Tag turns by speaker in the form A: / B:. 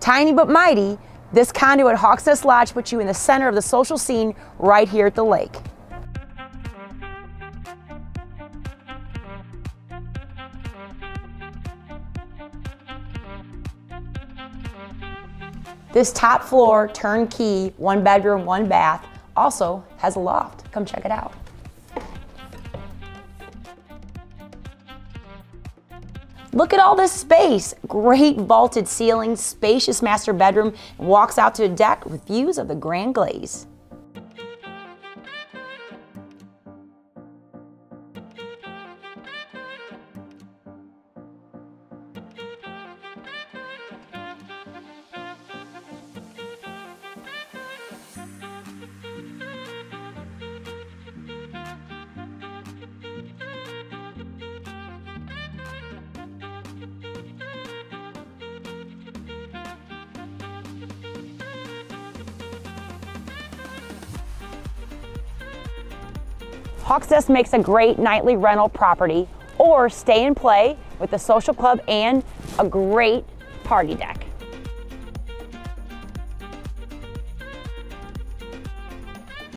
A: Tiny but mighty, this condo at Nest Lodge puts you in the center of the social scene right here at the lake. This top floor, turnkey, 1 bedroom, 1 bath, also has a loft. Come check it out. Look at all this space. Great vaulted ceilings, spacious master bedroom, and walks out to a deck with views of the Grand Glaze. Hawks Nest makes a great nightly rental property, or stay and play with the social club and a great party deck.